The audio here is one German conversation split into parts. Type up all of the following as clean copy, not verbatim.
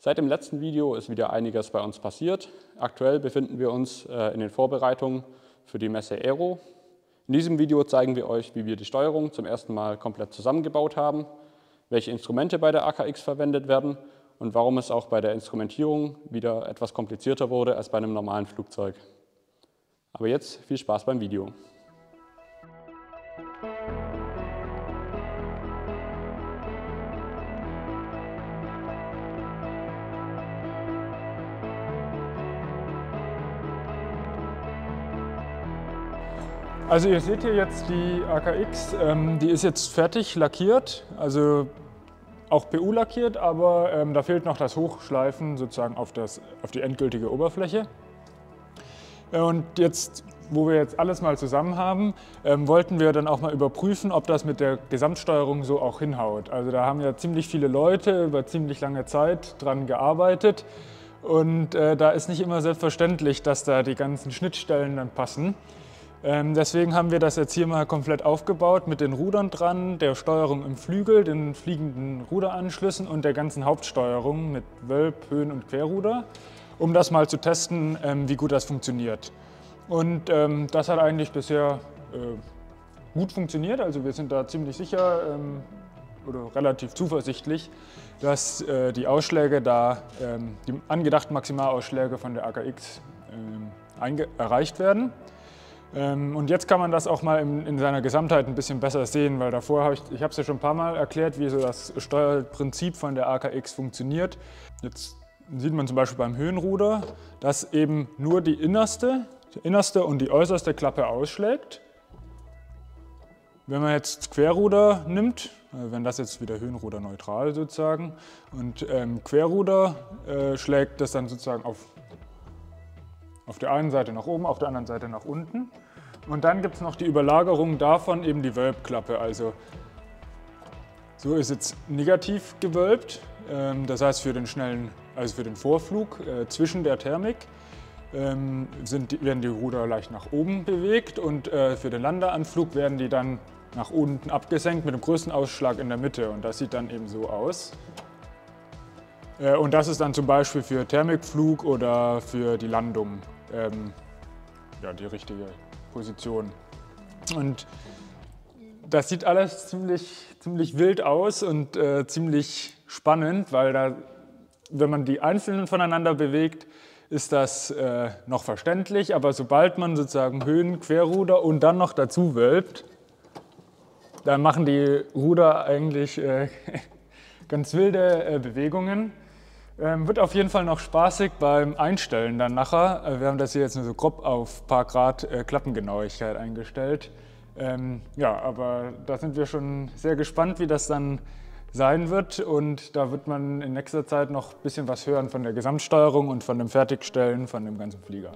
Seit dem letzten Video ist wieder einiges bei uns passiert. Aktuell befinden wir uns in den Vorbereitungen für die Messe Aero. In diesem Video zeigen wir euch, wie wir die Steuerung zum ersten Mal komplett zusammengebaut haben, welche Instrumente bei der AKX verwendet werden und warum es auch bei der Instrumentierung wieder etwas komplizierter wurde als bei einem normalen Flugzeug. Aber jetzt viel Spaß beim Video. Also ihr seht hier jetzt die AKX, die ist jetzt fertig lackiert, also auch PU lackiert, aber da fehlt noch das Hochschleifen sozusagen auf die endgültige Oberfläche. Und jetzt, wo wir jetzt alles mal zusammen haben, wollten wir dann auch mal überprüfen, ob das mit der Gesamtsteuerung so auch hinhaut. Also da haben ja ziemlich viele Leute über ziemlich lange Zeit dran gearbeitet und da ist nicht immer selbstverständlich, dass da die ganzen Schnittstellen dann passen. Deswegen haben wir das jetzt hier mal komplett aufgebaut mit den Rudern dran, der Steuerung im Flügel, den fliegenden Ruderanschlüssen und der ganzen Hauptsteuerung mit Wölb-, Höhen- und Querruder, um das mal zu testen, wie gut das funktioniert. Und das hat eigentlich bisher gut funktioniert, also wir sind da ziemlich sicher oder relativ zuversichtlich, dass die Ausschläge da, die angedachten Maximalausschläge von der AKX erreicht werden. Und jetzt kann man das auch mal in seiner Gesamtheit ein bisschen besser sehen, weil davor habe ich habe es ja schon ein paar Mal erklärt, wie so das Steuerprinzip von der AKX funktioniert. Jetzt sieht man zum Beispiel beim Höhenruder, dass eben nur die innerste und die äußerste Klappe ausschlägt. Wenn man jetzt Querruder nimmt, wenn das jetzt wieder Höhenruder neutral sozusagen, und Querruder schlägt das dann sozusagen auf der einen Seite nach oben, auf der anderen Seite nach unten. Und dann gibt es noch die Überlagerung davon, eben die Wölbklappe. Also so ist jetzt negativ gewölbt, das heißt für den Vorflug zwischen der Thermik werden die Ruder leicht nach oben bewegt und für den Landeanflug werden die dann nach unten abgesenkt mit dem größten Ausschlag in der Mitte. Und das sieht dann eben so aus. Und das ist dann zum Beispiel für Thermikflug oder für die Landung ja, die richtige Position. Und das sieht alles ziemlich wild aus und ziemlich spannend, weil wenn man die einzelnen voneinander bewegt, ist das noch verständlich, aber sobald man sozusagen Höhen, Querruder und dann noch dazu wölbt, dann machen die Ruder eigentlich ganz wilde Bewegungen. Wird auf jeden Fall noch spaßig beim Einstellen dann nachher. Wir haben das hier jetzt nur so grob auf ein paar Grad Klappengenauigkeit eingestellt. Ja, aber da sind wir schon sehr gespannt, wie das dann sein wird. Und da wird man in nächster Zeit noch ein bisschen was hören von der Gesamtsteuerung und von dem Fertigstellen von dem ganzen Flieger.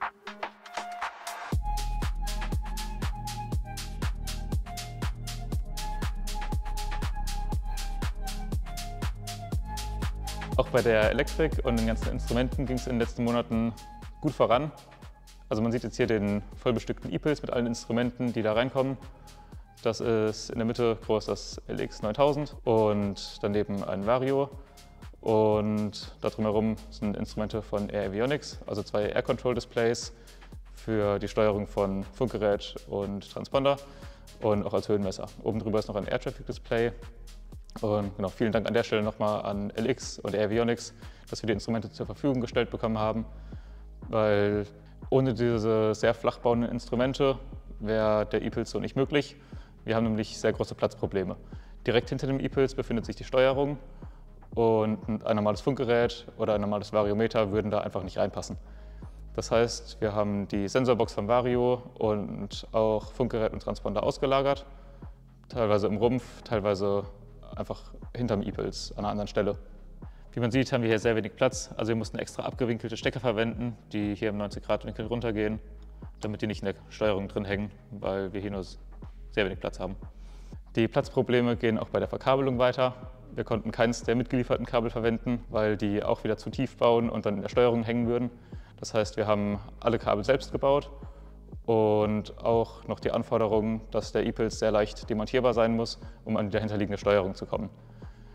Auch bei der Elektrik und den ganzen Instrumenten ging es in den letzten Monaten gut voran. Also man sieht jetzt hier den vollbestückten E-Pils mit allen Instrumenten, die da reinkommen. Das ist in der Mitte groß das LX 9000 und daneben ein Vario. Und da drumherum sind Instrumente von Air Avionics, also zwei Air Control Displays für die Steuerung von Funkgerät und Transponder und auch als Höhenmesser. Oben drüber ist noch ein Air Traffic Display. Und genau, vielen Dank an der Stelle nochmal an LX und Air Avionics, dass wir die Instrumente zur Verfügung gestellt bekommen haben, weil ohne diese sehr flach bauenden Instrumente wäre der E-Pils so nicht möglich. Wir haben nämlich sehr große Platzprobleme. Direkt hinter dem E-Pils befindet sich die Steuerung und ein normales Funkgerät oder ein normales Variometer würden da einfach nicht reinpassen. Das heißt, wir haben die Sensorbox vom Vario und auch Funkgerät und Transponder ausgelagert, teilweise im Rumpf, teilweise einfach hinterm E-Pils an einer anderen Stelle. Wie man sieht, haben wir hier sehr wenig Platz, also wir mussten extra abgewinkelte Stecker verwenden, die hier im 90-Grad-Winkel runtergehen, damit die nicht in der Steuerung drin hängen, weil wir hier nur sehr wenig Platz haben. Die Platzprobleme gehen auch bei der Verkabelung weiter. Wir konnten keins der mitgelieferten Kabel verwenden, weil die auch wieder zu tief bauen und dann in der Steuerung hängen würden. Das heißt, wir haben alle Kabel selbst gebaut und auch noch die Anforderung, dass der E-Pils sehr leicht demontierbar sein muss, um an die dahinterliegende Steuerung zu kommen.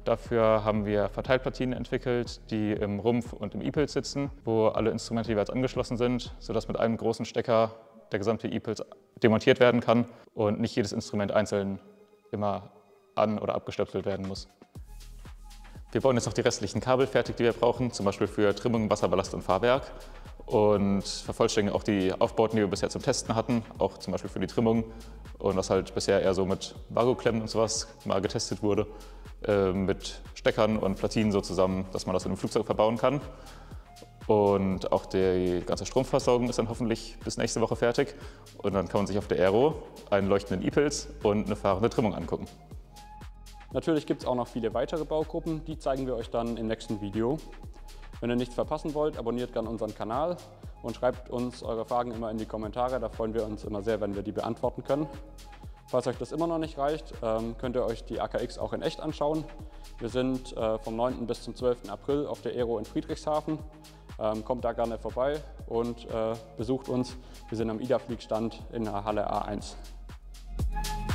Dafür haben wir Verteilplatinen entwickelt, die im Rumpf und im E-Pilz sitzen, wo alle Instrumente jeweils angeschlossen sind, sodass mit einem großen Stecker der gesamte E-Pilz demontiert werden kann und nicht jedes Instrument einzeln immer an- oder abgestöpselt werden muss. Wir bauen jetzt noch die restlichen Kabel fertig, die wir brauchen, zum Beispiel für Trimmung, Wasserballast und Fahrwerk. Und vervollständigen auch die Aufbauten, die wir bisher zum Testen hatten, auch zum Beispiel für die Trimmung. Und was halt bisher eher so mit Vakuumklemmen und sowas mal getestet wurde, mit Steckern und Platinen so zusammen, dass man das in einem Flugzeug verbauen kann. Und auch die ganze Stromversorgung ist dann hoffentlich bis nächste Woche fertig. Und dann kann man sich auf der Aero einen leuchtenden E-Pilz und eine fahrende Trimmung angucken. Natürlich gibt es auch noch viele weitere Baugruppen, die zeigen wir euch dann im nächsten Video. Wenn ihr nichts verpassen wollt, abonniert gerne unseren Kanal und schreibt uns eure Fragen immer in die Kommentare, da freuen wir uns immer sehr, wenn wir die beantworten können. Falls euch das immer noch nicht reicht, könnt ihr euch die AKX auch in echt anschauen. Wir sind vom 9. bis zum 12. April auf der Aero in Friedrichshafen. Kommt da gerne vorbei und besucht uns. Wir sind am IDA-Fliegstand in der Halle A1.